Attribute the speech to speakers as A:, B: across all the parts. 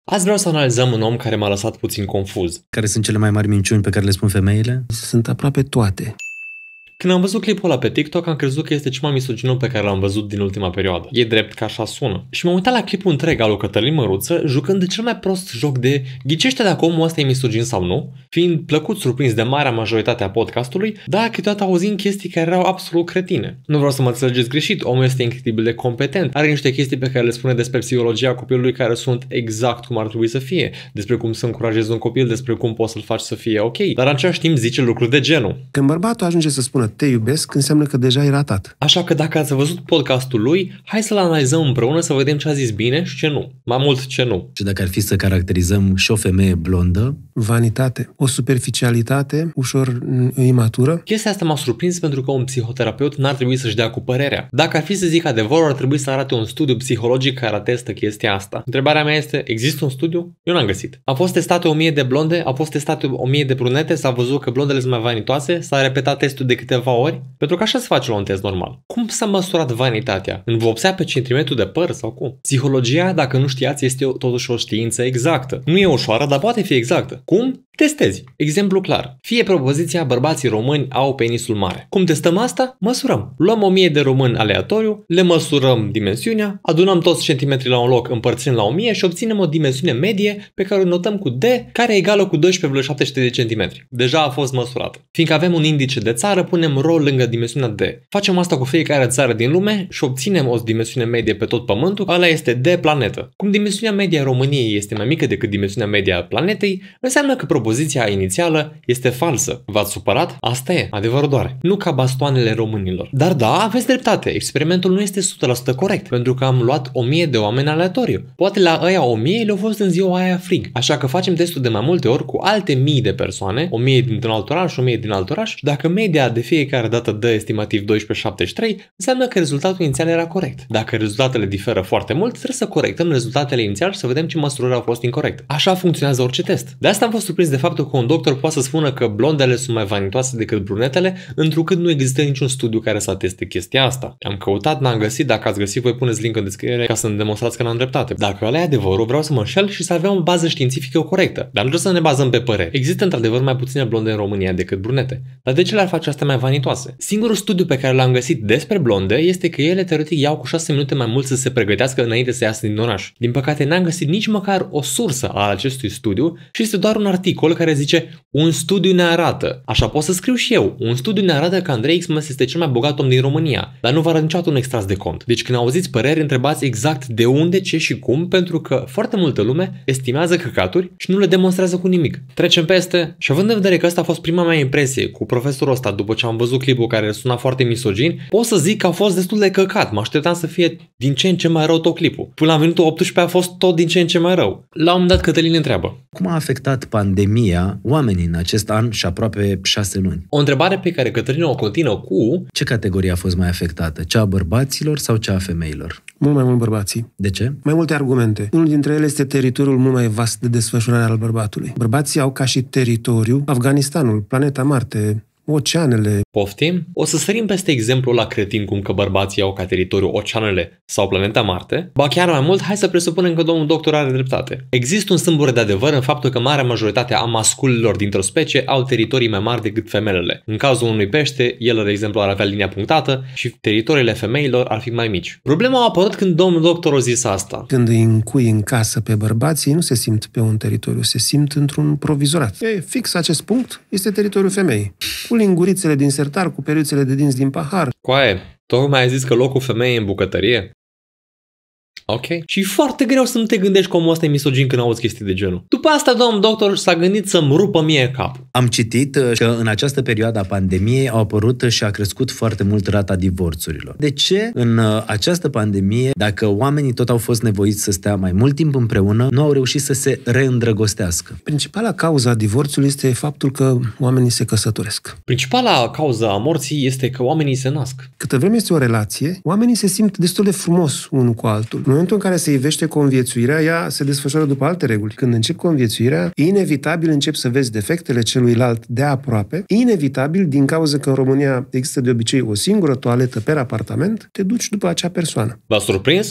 A: Azi vreau să analizăm un om care m-a lăsat puțin confuz.
B: Care sunt cele mai mari minciuni pe care le spun femeile?
C: Sunt aproape toate.
A: Când am văzut clipul ăla pe TikTok, am crezut că este cel mai misoginul pe care l-am văzut din ultima perioadă. E drept că așa sună. Și m-am uitat la clipul întreg al lui Cătălin Măruță, jucând de cel mai prost joc de ghicește dacă omul ăsta e misogin sau nu, fiind plăcut surprins de marea majoritate a podcastului, dar câteodată auzind chestii care erau absolut cretine. Nu vreau să mă înțelegeți greșit, omul este incredibil de competent, are niște chestii pe care le spune despre psihologia copilului care sunt exact cum ar trebui să fie, despre cum să încurajezi un copil, despre cum poți să-l faci să fie ok, dar în același timp zice lucruri de genul.
C: Când bărbatul ajunge să spună te iubesc, înseamnă că deja e ratat.
A: Așa că dacă ați văzut podcastul lui, hai să-l analizăm împreună să vedem ce a zis bine și ce nu. Mai mult ce nu.
B: Și dacă ar fi să caracterizăm și o femeie blondă?
C: Vanitate, o superficialitate ușor imatură.
A: Chestia asta m-a surprins pentru că un psihoterapeut n-ar trebui să-și dea cu părerea. Dacă ar fi să zic adevărul, ar trebui să arate un studiu psihologic care atestă chestia asta. Întrebarea mea este, există un studiu? Eu n-am găsit. Au fost testate 1000 de blonde, au fost testate 1000 de brunete, s-a văzut că blondele sunt mai vanitoase, s-a repetat testul de câteva ori. Pentru că așa se face la un test normal. Cum s-a măsurat vanitatea? În vopsea pe centimetru de păr sau cum? Psihologia, dacă nu știați, este totuși o știință exactă. Nu e ușoară, dar poate fi exactă. Cum? Testezi. Exemplu clar. Fie propoziția bărbații români au penisul mare. Cum testăm asta? Măsurăm. Luăm 1000 de români aleatoriu, le măsurăm dimensiunea, adunăm toți centimetrii la un loc, împărțim la 1000 și obținem o dimensiune medie pe care o notăm cu D, care e egală cu 12,7 de centimetri. Deja a fost măsurată. Fiindcă avem un indice de țară, punem RO lângă dimensiunea D. Facem asta cu fiecare țară din lume și obținem o dimensiune medie pe tot pământul, ăla este D planetă. Cum dimensiunea medie a României este mai mică decât dimensiunea medie a planetei, înseamnă că propoziția inițială este falsă. V-ați supărat? Asta e, adevărul doare. Nu ca bastoanele românilor. Dar da, aveți dreptate, experimentul nu este 100% corect, pentru că am luat 1000 de oameni aleatoriu. Poate la ăia 1000 le-au fost în ziua aia frig. Așa că facem testul de mai multe ori cu alte mii de persoane, 1000 dintr-un alt oraș, 1000 din alt oraș, și dacă media de fiecare dată dă estimativ 12,73, înseamnă că rezultatul inițial era corect. Dacă rezultatele diferă foarte mult, trebuie să corectăm rezultatele inițiale și să vedem ce măsurări au fost incorrecte. Așa funcționează orice test. De asta am fost surprins de faptul că un doctor poate să spună că blondele sunt mai vanitoase decât brunetele, întrucât nu există niciun studiu care să ateste chestia asta. Am căutat, n-am găsit, dacă ați găsit, voi puneți link în descriere ca să-mi demonstrați că n-am dreptate. Dacă ăla e adevărul, vreau să mă înșel și să avem o bază științifică corectă. Dar nu trebuie să ne bazăm pe păreri. Există într-adevăr mai puține blonde în România decât brunete. Dar de ce le-ar face astea mai vanitoase? Singurul studiu pe care l-am găsit despre blonde este că ele teoretic iau cu 6 minute mai mult să se pregătească înainte să iasă din oraș. Din păcate n-am găsit nici măcar o sursă a acestui studiu și este doar un articol care zice un studiu ne arată. Așa pot să scriu și eu. Un studiu ne arată că Andrei Xmas este cel mai bogat om din România, dar nu vă arăt niciodată un extras de cont. Deci când auziți păreri, întrebați exact de unde, ce și cum, pentru că foarte multă lume estimează căcaturi și nu le demonstrează cu nimic. Trecem peste și având în vedere că asta a fost prima mea impresie cu profesorul ăsta după ce am văzut clipul care suna foarte misogin, pot să zic că a fost destul de căcat. Mă așteptam să fie din ce în ce mai rău tot clipul. Până la minutul 18 a fost tot din ce în ce mai rău. La un moment dat Cătălin întreabă:
B: cum a afectat pandemia oamenii în acest an și aproape 6 luni?
A: O întrebare pe care Cătălin o continuă cu:
B: ce categorie a fost mai afectată? Cea a bărbaților sau cea a femeilor?
C: Mult mai mult bărbații.
B: De ce?
C: Mai multe argumente. Unul dintre ele este teritoriul mult mai vast de desfășurare al bărbatului. Bărbații au ca și teritoriu Afganistanul, planeta Marte, oceanele.
A: Poftim? O să sărim peste exemplul la cretin cum că bărbații au ca teritoriu oceanele sau planeta Marte. Ba chiar mai mult, hai să presupunem că domnul doctor are dreptate. Există un sâmbure de adevăr în faptul că marea majoritate a masculilor dintr-o specie au teritorii mai mari decât femelele. În cazul unui pește, el, de exemplu, ar avea linia punctată și teritoriile femeilor ar fi mai mici. Problema a apărut când domnul doctor a zis asta.
C: Când îi încui în casă pe bărbații, nu se simt pe un teritoriu, se simt într-un provizorat. Fix acest punct este teritoriul femeii. Cu lingurițele din sertar, cu periuțele de dinți din pahar.
A: Coaie, tocmai ai zis că locul femeii e în bucătărie? Ok. Și foarte greu să nu te gândești că omul ăsta e misogin când auzi chestii de genul. După asta, domnul doctor s-a gândit să-mi rupă mie capul.
B: Am citit că în această perioadă a pandemiei au apărut și a crescut foarte mult rata divorțurilor. De ce în această pandemie, dacă oamenii tot au fost nevoiți să stea mai mult timp împreună, nu au reușit să se reîndrăgostească?
C: Principala cauza a divorțului este faptul că oamenii se căsătoresc.
A: Principala cauza a morții este că oamenii se nasc.
C: Câtă vreme este o relație, oamenii se simt destul de frumos unul cu altul. În momentul în care se ivește conviețuirea, ea se desfășoară după alte reguli. Când începi conviețuirea, inevitabil începi să vezi defectele celuilalt de aproape. Inevitabil, din cauza că în România există de obicei o singură toaletă per apartament, te duci după acea persoană.
A: V-a surprins?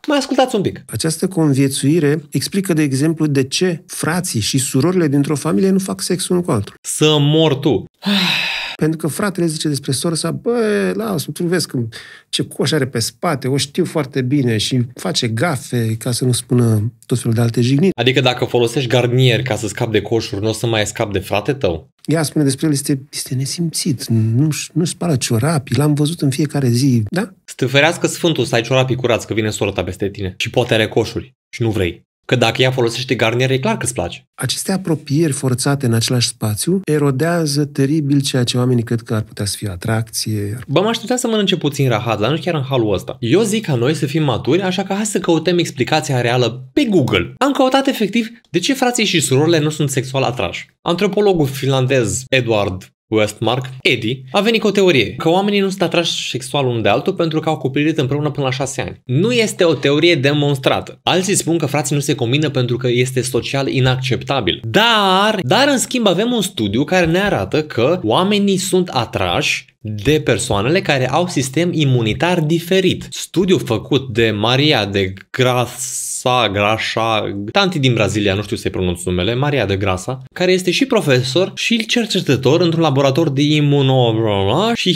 A: Mai ascultați un pic.
C: Această conviețuire explică, de exemplu, de ce frații și surorile dintr-o familie nu fac sex unul cu altul.
A: Să mor tu.
C: Pentru că fratele zice despre soră sa, lasă, tu vezi că ce coș are pe spate, o știu foarte bine și face gafe, ca să nu spună tot felul de alte jigniri.
A: Adică dacă folosești garnier ca să scapi de coșuri, nu o să mai scapi de frate tău?
C: Ea spune despre el, este nesimțit, nu spală ciorapii, l-am văzut în fiecare zi, da?
A: Să te ferească Sfântul să ai ciorapii curați, că vine sora ta peste tine și poate are coșuri și nu vrei. Că dacă ea folosește garnier, e clar că îți place.
C: Aceste apropieri forțate în același spațiu erodează teribil ceea ce oamenii cred că ar putea să fie atracție.
A: Bă, mă așteptam să mănânce puțin rahat, dar nu chiar în halul ăsta. Eu zic ca noi să fim maturi, așa că hai să căutăm explicația reală pe Google. Am căutat efectiv de ce frații și surorile nu sunt sexual atrași. Antropologul finlandez Edward Westmark, Eddie, a venit cu o teorie că oamenii nu sunt atrași sexual unul de altul pentru că au copilărit împreună până la 6 ani. Nu este o teorie demonstrată. Alții spun că frații nu se combină pentru că este social inacceptabil. Dar în schimb avem un studiu care ne arată că oamenii sunt atrași de persoanele care au sistem imunitar diferit. Studiu făcut de Maria de Graça, tanti din Brazilia, nu știu să-i pronunț numele, Maria de Graça, care este și profesor și cercetător într-un laborator de și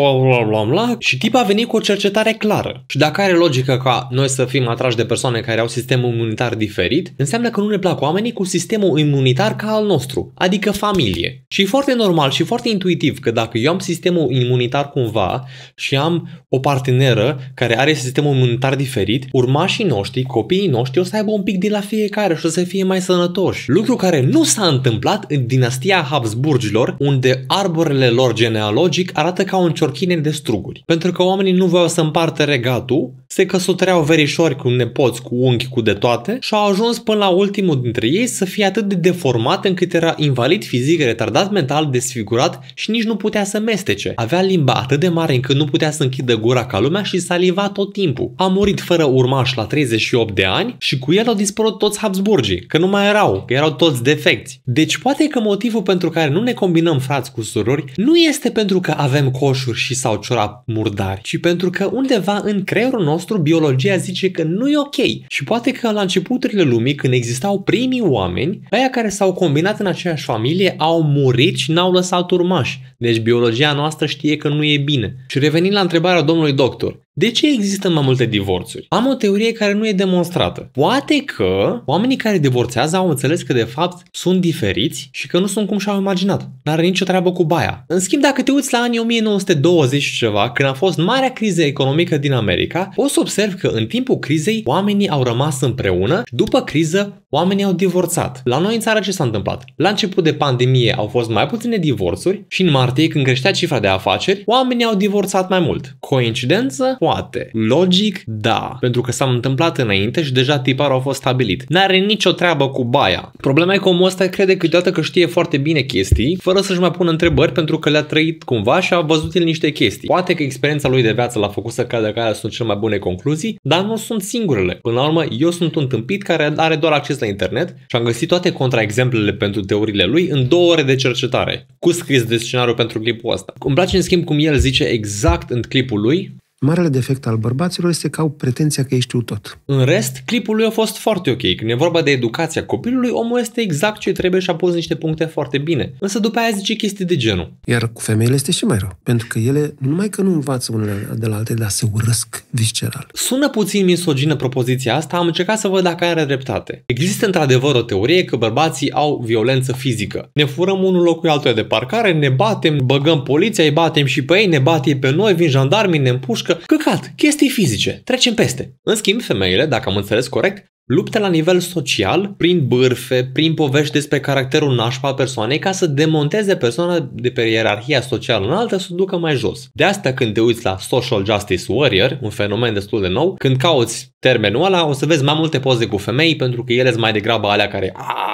A: și tip a venit cu o cercetare clară. Și dacă are logică ca noi să fim atrași de persoane care au sistemul imunitar diferit, înseamnă că nu ne plac oamenii cu sistemul imunitar ca al nostru, adică familie. Și e foarte normal și foarte intuitiv că dacă eu am sistemul imunitar cumva și am o parteneră care are sistemul imunitar diferit, urmașii noștri, copiii noștri o să aibă un pic de la fiecare și o să fie mai sănătoși. Lucru care nu s-a întâmplat în dinastia Habsburgilor, unde arborele lor genealogic arată ca un ciorchine de struguri. Pentru că oamenii nu voiau să împartă regatul, se căsătoreau verișori cu nepoți, cu unchi, cu de toate și au ajuns până la ultimul dintre ei să fie atât de deformat încât era invalid fizic, retardat mental, desfigurat și nici nu putea să mestece. Avea limba atât de mare încât nu putea să închidă gura ca lumea și saliva tot timpul. A murit fără urmaș la 38 de ani și cu el au dispărut toți Habsburgii, că nu mai erau, că erau toți defecți. Deci poate că motivul pentru care nu ne combinăm frați cu surori nu este pentru că avem coșuri și sau ciorapi murdari, ci pentru că undeva în creierul nostru biologia zice că nu e ok. Și poate că la începuturile lumii, când existau primii oameni, aia care s-au combinat în aceeași familie au murit și n-au lăsat urmași. Deci biologia noastră știe că nu e bine. Și revenind la întrebarea domnului doctor, de ce există mai multe divorțuri? Am o teorie care nu e demonstrată. Poate că oamenii care divorțează au înțeles că de fapt sunt diferiți și că nu sunt cum și-au imaginat. N-are nicio treabă cu baia. În schimb, dacă te uiți la anii 1920 și ceva, când a fost marea criză economică din America, poți să observi că în timpul crizei oamenii au rămas împreună și după criză oamenii au divorțat. La noi în țară ce s-a întâmplat? La început de pandemie au fost mai puține divorțuri și în martie, când creștea cifra de afaceri, oamenii au divorțat mai mult. Coincidență? Poate. Logic? Da. Pentru că s-a întâmplat înainte și deja tiparul a fost stabilit. N-are nicio treabă cu baia. Problema e că omul ăsta crede câteodată că știe foarte bine chestii, fără să-și mai pună întrebări pentru că le-a trăit cumva și a văzut el niște chestii. Poate că experiența lui de viață l-a făcut să creadă că alea sunt cele mai bune concluzii, dar nu sunt singurele. Până la urmă, eu sunt un tâmpit care are doar acces la internet și am găsit toate contraexemplele pentru teoriile lui în 2 ore de cercetare, cu scris de scenariu pentru clipul ăsta. Îmi place în schimb cum el zice exact în clipul lui:
C: marele defect al bărbaților este că au pretenția că ei știu tot.
A: În rest, clipul lui a fost foarte ok. Când e vorba de educația copilului, omul este exact ce trebuie și a pus niște puncte foarte bine. Însă după aia zice chestii de genul.
C: Iar cu femeile este și mai rău. Pentru că ele, numai că nu învață unele de la altele, dar se urăsc visceral.
A: Sună puțin misogină propoziția asta, am încercat să văd dacă are dreptate. Există într-adevăr o teorie că bărbații au violență fizică. Ne furăm unul locul altuia de parcare, ne batem, băgăm poliția, îi batem și pe ei, ne bat ei pe noi, vin jandarmii, ne împușcă. Căcat, chestii fizice, trecem peste. În schimb, femeile, dacă am înțeles corect, luptă la nivel social, prin bârfe, prin povești despre caracterul nașpa al persoanei, ca să demonteze persoana de pe ierarhia socială înaltă să o ducă mai jos. De asta când te uiți la Social Justice Warrior, un fenomen destul de nou, când cauți termenul ăla, o să vezi mai multe poze cu femei, pentru că ele sunt mai degrabă alea care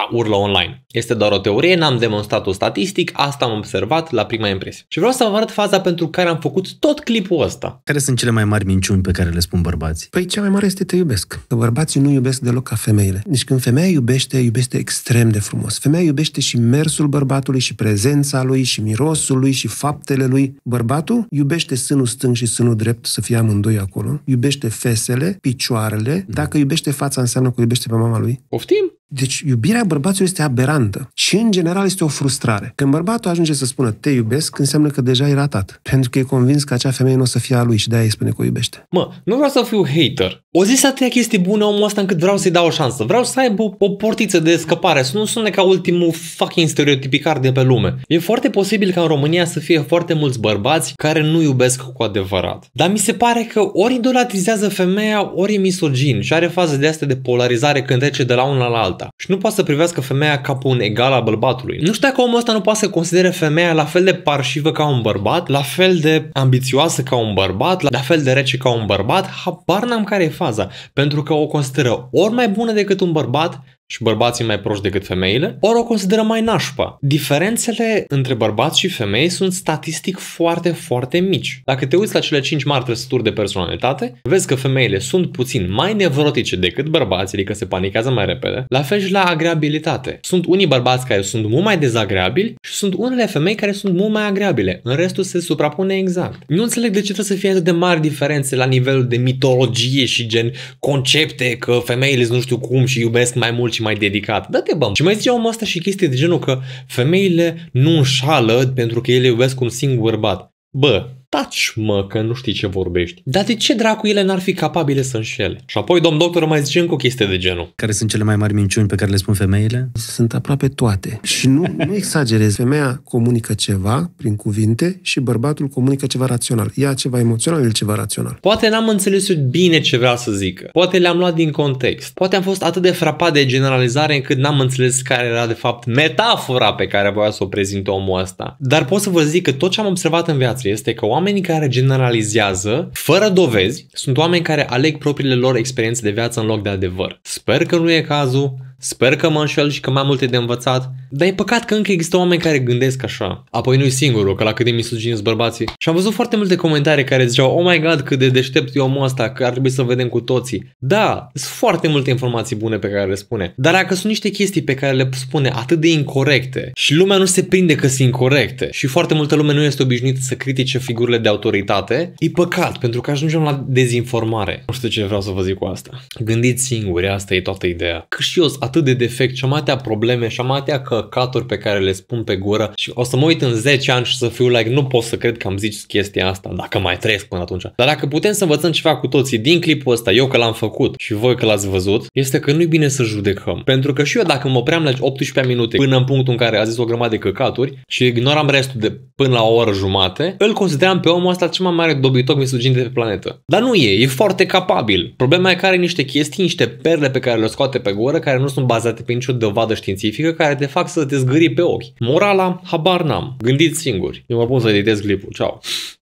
A: urlă online. Este doar o teorie, n-am demonstrat-o statistic, asta am observat la prima impresie. Și vreau să vă arăt faza pentru care am făcut tot clipul ăsta.
B: Care sunt cele mai mari minciuni pe care le spun bărbații?
C: Păi cea mai mare este te iubesc. Că bărbații nu iubesc deloc ca femeile. Deci când femeia iubește extrem de frumos. Femeia iubește și mersul bărbatului, și prezența lui, și mirosul lui, și faptele lui. Bărbatul iubește sânul stâng și sânul drept, să fie amândoi acolo. Iubește fesele, picioarele. Dacă iubește fața, înseamnă că iubește pe mama lui.
A: Poftim?
C: Deci iubirea bărbaților este aberantă și în general este o frustrare. Când bărbatul ajunge să spună te iubesc, înseamnă că deja e ratat. Pentru că e convins că acea femeie nu o să fie a lui și de-aia îi spune că o iubește.
A: Mă, nu vreau să fiu hater. O zis atâtea chestii bune omul ăsta încât vreau să-i dau o șansă. Vreau să aibă o portiță de scăpare, să nu sune ca ultimul fucking stereotipicar de pe lume. E foarte posibil ca în România să fie foarte mulți bărbați care nu iubesc cu adevărat. Dar mi se pare că ori idolatrizează femeia, ori e misogin și are faze de astea de polarizare când trece de la una la alta. Și nu poate să privească femeia ca pe un egal al bărbatului. Nu știu dacă omul ăsta nu poate să considere femeia la fel de parșivă ca un bărbat, la fel de ambițioasă ca un bărbat, la fel de rece ca un bărbat, habar n-am care e faza. Pentru că o consideră ori mai bună decât un bărbat și bărbații mai proști decât femeile, ori o consideră mai nașpa. Diferențele între bărbați și femei sunt statistic foarte, foarte mici. Dacă te uiți la cele 5 mari trăsături de personalitate, vezi că femeile sunt puțin mai nevrotice decât bărbații, adică se panichează mai repede. La fel și la agreabilitate. Sunt unii bărbați care sunt mult mai dezagreabili și sunt unele femei care sunt mult mai agreabile. În restul se suprapune exact. Nu înțeleg de ce trebuie să fie atât de mari diferențe la nivelul de mitologie și gen concepte că femeile nu știu cum și iubesc mai mult și mai dedicat. Dă-te bă. Și mai zice omul ăsta și chestii de genul că femeile nu înșală pentru că ele iubesc un singur bărbat. Bă, taci mă că nu știi ce vorbești. Dar de ce dracu ele n-ar fi capabile să înșele? Și apoi domn doctor mai zice încă o chestie de genul.
B: Care sunt cele mai mari minciuni pe care le spun femeile?
C: Sunt aproape toate. Și nu exagerez. Femeia comunică ceva prin cuvinte și bărbatul comunică ceva rațional. Ea ceva emoțional, el ceva rațional.
A: Poate n-am înțeles eu bine ce vrea să zică. Poate le-am luat din context. Poate am fost atât de frapat de generalizare încât n-am înțeles care era de fapt metafora pe care voia să o prezinte omul ăsta. Dar pot să vă zic că tot ce am observat în viață este că oamenii care generalizează fără dovezi sunt oameni care aleg propriile lor experiențe de viață în loc de adevăr. Sper că nu e cazul, sper că mă înșel și că mai am multe de învățat, dar e păcat că încă există oameni care gândesc așa. Apoi nu-i singurul, că la cât de misogini sunt bărbații. Și am văzut foarte multe comentarii care ziceau oh my god, cât de deștept e omul ăsta, că ar trebui să vedem cu toții. Da, sunt foarte multe informații bune pe care le spune. Dar dacă sunt niște chestii pe care le spune atât de incorecte și lumea nu se prinde că sunt incorecte și foarte multă lume nu este obișnuită să critique figurile de autoritate, e păcat, pentru că ajungem la dezinformare. Nu știu ce vreau să vă zic cu asta. Gândiți singuri, asta e toată ideea. Că și eu sunt atât de defect și am atâtea probleme și am atâtea căcaturi pe care le spun pe gură și o să mă uit în 10 ani și să fiu like, nu pot să cred că am zis chestia asta, dacă mai trăiesc până atunci. Dar dacă putem să învățăm ceva cu toții din clipul ăsta, eu că l-am făcut și voi că l-ați văzut, este că nu-i bine să judecăm. Pentru că și eu dacă mă opream la 18 minute până în punctul în care a zis o grămadă de căcaturi și ignoram restul de până la o oră jumate, îl consideram pe omul ăsta cel mai mare dobitoc misogin de pe planetă. Dar nu e foarte capabil. Problema e că are niște chestii, niște perle pe care le scoate pe gură, care nu sunt bazate pe nicio dovadă științifică, care te fac să te zgârii pe ochi. Morala, habar n-am. Gândiți singuri. Eu mă pun să editez clipul. Ciao.